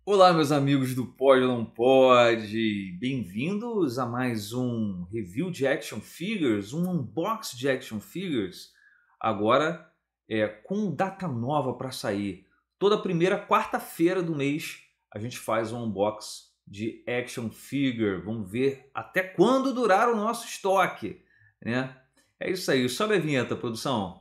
Olá, meus amigos do Pode ou Não Pode, bem-vindos a mais um review de Action Figures, um unboxing de Action Figures, agora com data nova para sair. Toda primeira quarta-feira do mês a gente faz um unboxing de Action Figure, vamos ver até quando durar o nosso estoque, né? É isso aí, sobe a vinheta, produção.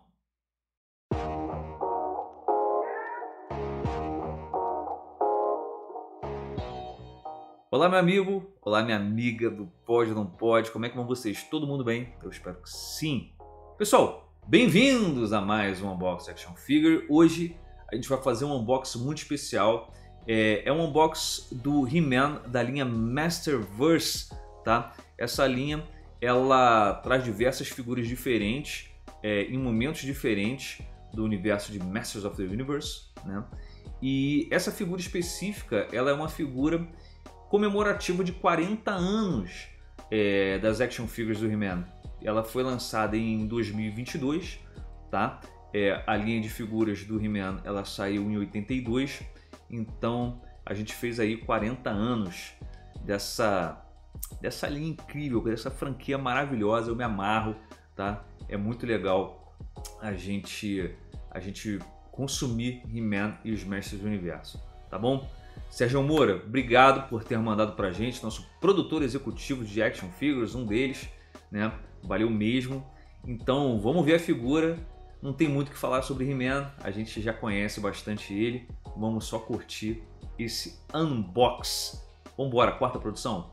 Olá, meu amigo, olá, minha amiga do Pode ou Não Pode, como é que vão vocês? Todo mundo bem? Eu espero que sim. Pessoal, bem-vindos a mais um Unboxing Action Figure. Hoje a gente vai fazer um unboxing muito especial. É um unboxing do He-Man da linha Masterverse, tá? Essa linha, ela traz diversas figuras diferentes, em momentos diferentes do universo de Masters of the Universe, né? E essa figura específica, ela é uma figura comemorativa de 40 anos das action figures do He-Man. Ela foi lançada em 2022, tá? A linha de figuras do He-Man ela saiu em 82, então a gente fez aí 40 anos dessa linha incrível, dessa franquia maravilhosa. Eu me amarro, tá? É muito legal a gente consumir He-Man e os Mestres do Universo, tá bom? Sérgio Moura, obrigado por ter mandado pra gente, nosso produtor executivo de Action Figures, um deles, né? Valeu mesmo. Então vamos ver a figura. Não tem muito o que falar sobre He-Man, a gente já conhece bastante ele. Vamos só curtir esse unbox. Vamos embora, quarta produção.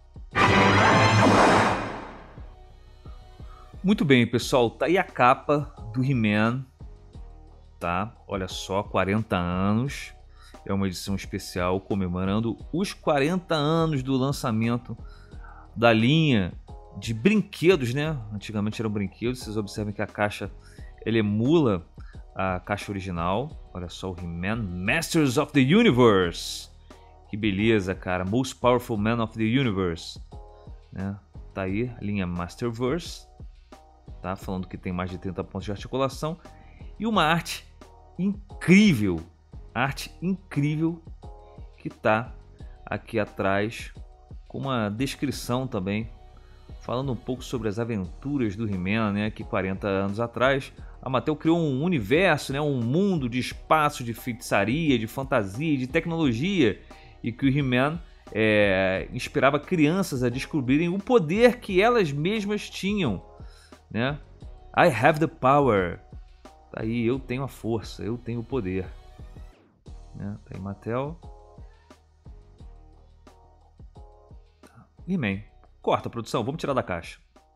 Muito bem, pessoal, tá aí a capa do He-Man, tá? Olha só, 40 anos. É uma edição especial comemorando os 40 anos do lançamento da linha de brinquedos, né? Antigamente eram brinquedos. Vocês observem que a caixa ela emula a caixa original. Olha só o He-Man Masters of the Universe. Que beleza, cara. Most Powerful Man of the Universe, né? Tá aí a linha Masterverse, tá? Falando que tem mais de 30 pontos de articulação e uma arte incrível. Arte incrível que tá aqui atrás, com uma descrição também, falando um pouco sobre as aventuras do He-Man, né? Que 40 anos atrás a Mattel criou um universo, né? Um mundo de espaço, de feitiçaria, de fantasia, de tecnologia, e que o He-Man inspirava crianças a descobrirem o poder que elas mesmas tinham, né? I have the power. Tá aí, eu tenho a força, eu tenho o poder. Tá aí Mattel. He-Man. Corta a produção, vamos tirar da caixa.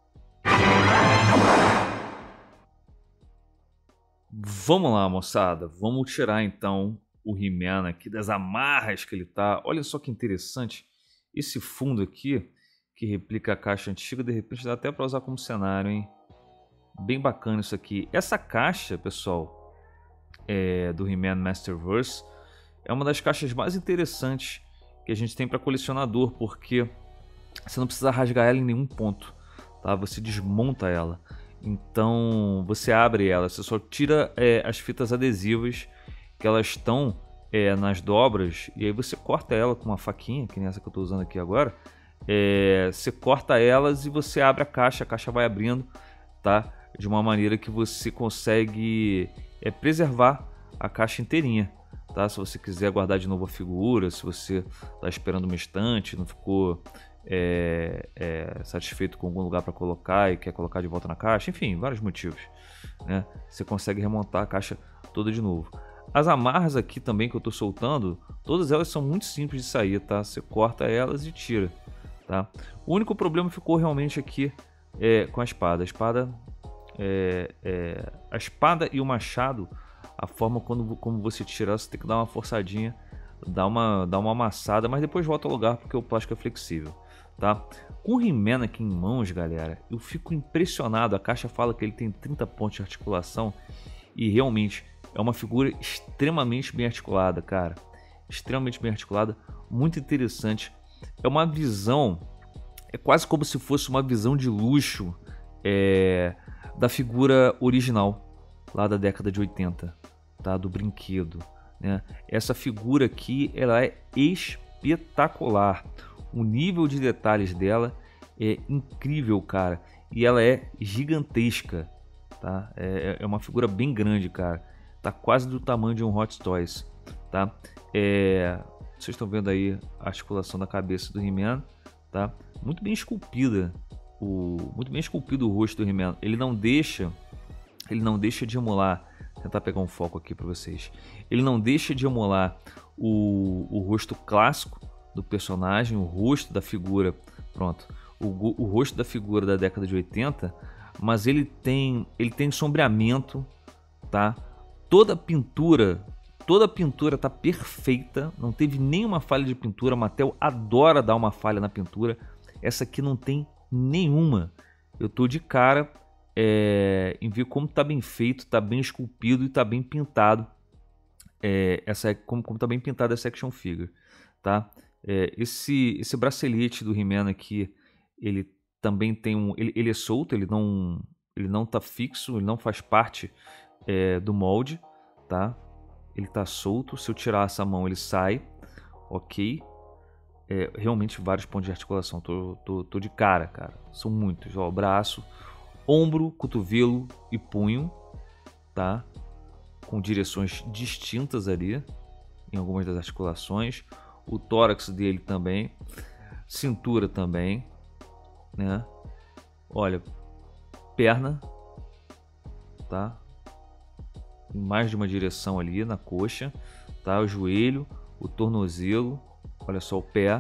Vamos lá, moçada. Vamos tirar então o He-Man aqui das amarras que ele tá. Olha só que interessante. Esse fundo aqui, que replica a caixa antiga, de repente dá até para usar como cenário, hein? Bem bacana isso aqui. Essa caixa, pessoal, do He-Man Masterverse, é uma das caixas mais interessantes que a gente tem para colecionador, porque você não precisa rasgar ela em nenhum ponto, tá? Você desmonta ela, então você abre ela, você só tira as fitas adesivas que elas estão nas dobras, e aí você corta ela com uma faquinha, que nem essa que eu estou usando aqui agora. Você corta elas e você abre a caixa vai abrindo, tá? De uma maneira que você consegue preservar a caixa inteirinha. Tá? Se você quiser guardar de novo a figura, se você está esperando uma estante, não ficou satisfeito com algum lugar para colocar e quer colocar de volta na caixa, enfim, vários motivos, né? Você consegue remontar a caixa toda de novo. As amarras aqui também que eu estou soltando, todas elas são muito simples de sair, tá? Você corta elas e tira, tá? O único problema ficou realmente aqui com a espada. A espada e o machado, a forma como você tirar, você tem que dar uma forçadinha, dar uma amassada, mas depois volta ao lugar porque o plástico é flexível, tá? Com o He-Man aqui em mãos, galera, eu fico impressionado. A caixa fala que ele tem 30 pontos de articulação e realmente é uma figura extremamente bem articulada, cara. Extremamente bem articulada, muito interessante. É uma visão, é quase como se fosse uma visão de luxo da figura original lá da década de 80, tá? Do brinquedo, né? Essa figura aqui, ela é espetacular. O nível de detalhes dela é incrível, cara. E ela é gigantesca, tá? É uma figura bem grande, cara. Tá quase do tamanho de um Hot Toys, tá? Vocês estão vendo aí a articulação da cabeça do He-Man, tá? Muito bem esculpida. Muito bem esculpido o rosto do He-Man. Ele não deixa de emular. Vou tentar pegar um foco aqui para vocês. Ele não deixa de emular o rosto clássico do personagem, o rosto da figura, pronto, o rosto da figura da década de 80, mas ele tem sombreamento, tá? Toda a pintura tá perfeita, não teve nenhuma falha de pintura. A Mattel adora dar uma falha na pintura. Essa aqui não tem nenhuma. Eu tô de cara em ver como tá bem feito, tá bem esculpido e tá bem pintado. Como tá bem pintada essa action figure, tá? Esse bracelete do He-Man aqui, ele também tem ele é solto, ele não tá fixo, ele não faz parte do molde, tá? Ele tá solto. Se eu tirar essa mão, ele sai, ok? Realmente vários pontos de articulação. Tô de cara. São muitos. Ó, braço, ombro, cotovelo e punho, tá? Com direções distintas ali em algumas das articulações. O tórax dele também, cintura também, né? Olha, perna, tá? Em mais de uma direção ali na coxa, tá? O joelho, o tornozelo, olha só o pé,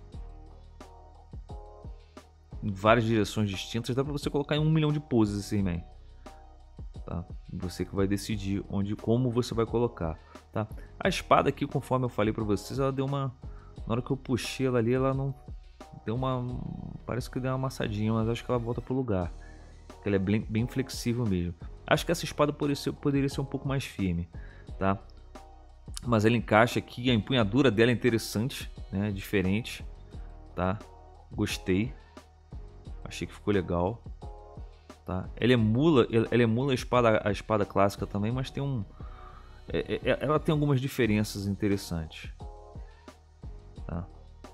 em várias direções distintas. Dá para você colocar em 1 milhão de poses esse He-Man, tá? Você que vai decidir como você vai colocar, tá? A espada aqui, conforme eu falei para vocês, ela deu uma, na hora que eu puxei ela ali, ela não deu uma, parece que deu uma amassadinha, mas acho que ela volta pro lugar. Ela é bem flexível mesmo. Acho que essa espada poderia ser um pouco mais firme, tá? Mas ela encaixa aqui, a empunhadura dela é interessante, né? Diferente, tá? Gostei. Achei que ficou legal, tá? Ela emula a espada clássica também, mas tem ela tem algumas diferenças interessantes, tá?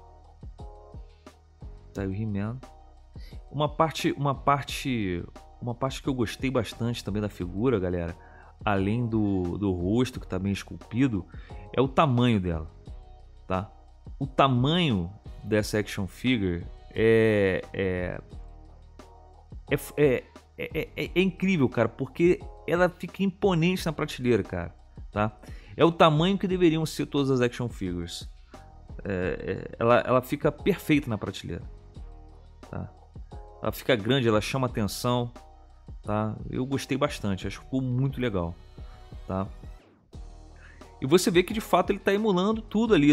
Tá aí o He-Man. Uma parte que eu gostei bastante também da figura, galera, além do rosto que tá bem esculpido, é o tamanho dela, tá? O tamanho dessa action figure é incrível, cara, porque ela fica imponente na prateleira, cara, tá? É o tamanho que deveriam ser todas as action figures. Ela fica perfeita na prateleira, tá? Ela fica grande, ela chama atenção, tá? Eu gostei bastante, acho que ficou muito legal, tá? E você vê que de fato ele está emulando tudo ali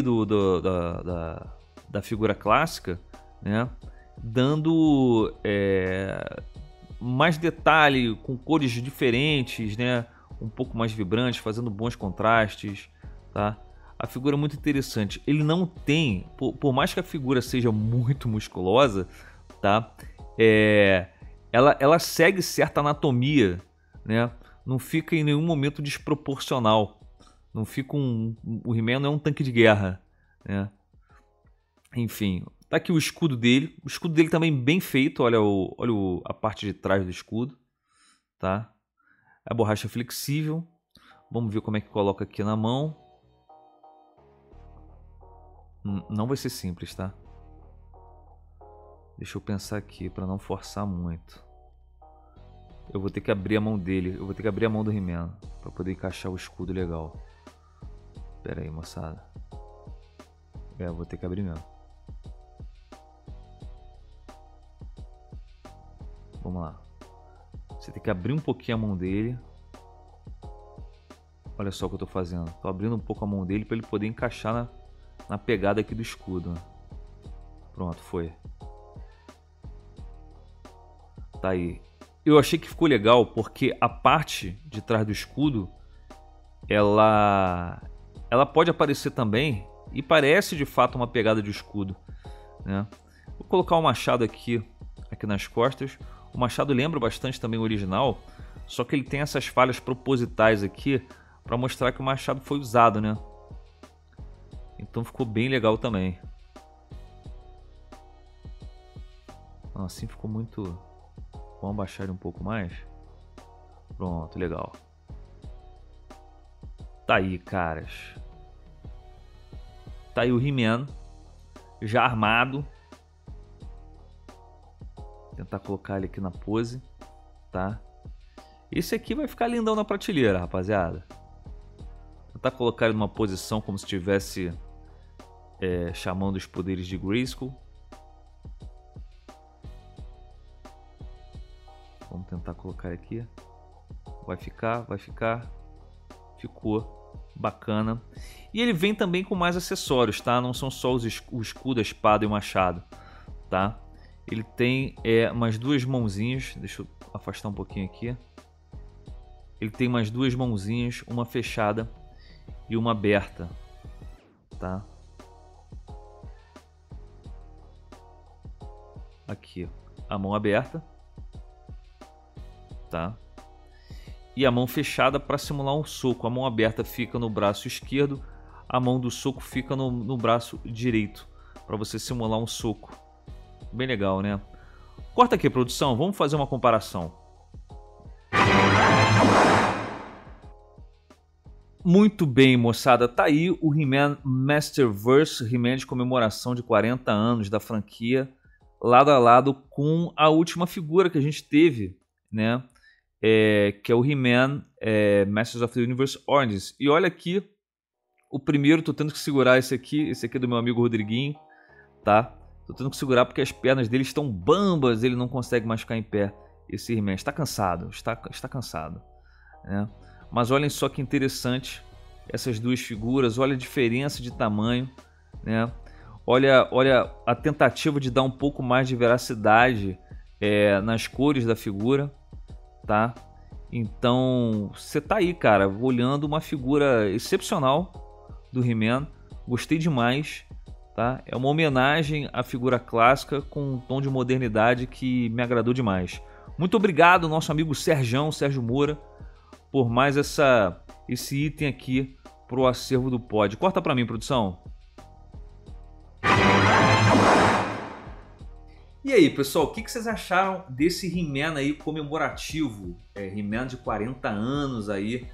da figura clássica, né? Dando mais detalhe, com cores diferentes, né? Um pouco mais vibrantes, fazendo bons contrastes, tá? A figura é muito interessante. Ele não tem, por mais que a figura seja muito musculosa, tá? Ela segue certa anatomia, né? Não fica em nenhum momento desproporcional. Não fica o He-Man não é um tanque de guerra, né? Enfim, tá aqui o escudo dele. O escudo dele também bem feito. Olha a parte de trás do escudo, tá? A borracha flexível. Vamos ver como é que coloca aqui na mão. Não vai ser simples, tá? Deixa eu pensar aqui para não forçar muito. Eu vou ter que abrir a mão dele. Eu vou ter que abrir a mão do He-Man para poder encaixar o escudo legal. Pera aí, moçada. Eu vou ter que abrir mesmo. Vamos lá. Você tem que abrir um pouquinho a mão dele. Olha só o que eu tô fazendo. Tô abrindo um pouco a mão dele para ele poder encaixar na pegada aqui do escudo. Pronto, foi. Tá aí. Eu achei que ficou legal porque a parte de trás do escudo, ela pode aparecer também e parece de fato uma pegada de escudo, né? Vou colocar o machado aqui nas costas. O machado lembra bastante também o original, só que ele tem essas falhas propositais aqui para mostrar que o machado foi usado, né? Então ficou bem legal também. Assim ficou muito... Vamos abaixar ele um pouco mais. Pronto, legal. Tá aí, caras. Tá aí o He-Man já armado. Vou tentar colocar ele aqui na pose, tá? Esse aqui vai ficar lindão na prateleira, rapaziada. Vou tentar colocar ele numa posição como se estivesse chamando os poderes de Grayskull. Vamos tentar colocar aqui. Vai ficar. Ficou bacana. E ele vem também com mais acessórios, tá? Não são só o escudo, a espada e o machado, tá? Ele tem umas duas mãozinhas. Deixa eu afastar um pouquinho aqui. Ele tem umas duas mãozinhas, uma fechada e uma aberta, tá? Aqui, a mão aberta, tá? E a mão fechada para simular um soco. A mão aberta fica no braço esquerdo, a mão do soco fica no braço direito, para você simular um soco. Bem legal, né? Corta aqui, produção, vamos fazer uma comparação. Muito bem, moçada, tá aí o He-Man Masterverse, He-Man de comemoração de 40 anos da franquia, lado a lado com a última figura que a gente teve, né? Que é o He-Man Masters of the Universe Origins. E olha aqui, o primeiro, tô tendo que segurar esse aqui é do meu amigo Rodriguinho, tá? Tô tendo que segurar porque as pernas dele estão bambas, ele não consegue mais ficar em pé. Esse He-Man está cansado, está cansado, né? Mas olhem só que interessante essas duas figuras, olha a diferença de tamanho, né? Olha a tentativa de dar um pouco mais de veracidade nas cores da figura, tá? Então você tá aí, cara, olhando uma figura excepcional do He-Man, gostei demais, tá? É uma homenagem à figura clássica com um tom de modernidade que me agradou demais. Muito obrigado, nosso amigo Sérgio Moura, por mais esse item aqui pro acervo do pod. Corta pra mim, produção. E aí, pessoal, o que vocês acharam desse He-Man aí comemorativo? He-Man de 40 anos aí,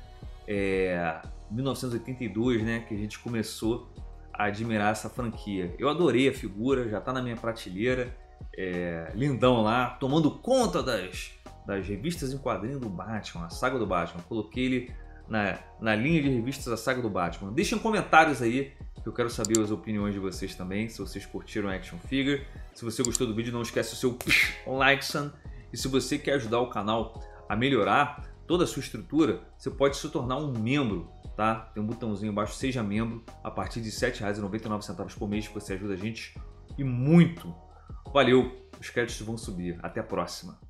1982, né, que a gente começou a admirar essa franquia. Eu adorei a figura, já tá na minha prateleira, lindão lá, tomando conta das revistas em quadrinho do Batman, a saga do Batman. Coloquei ele na linha de revistas da saga do Batman. Deixem comentários aí, que eu quero saber as opiniões de vocês também, se vocês curtiram a Action Figure. Se você gostou do vídeo, não esquece o seu like, son. E se você quer ajudar o canal a melhorar toda a sua estrutura, você pode se tornar um membro, tá? Tem um botãozinho embaixo, seja membro, a partir de R$ 7,99 por mês, que você ajuda a gente e muito. Valeu, os créditos vão subir. Até a próxima.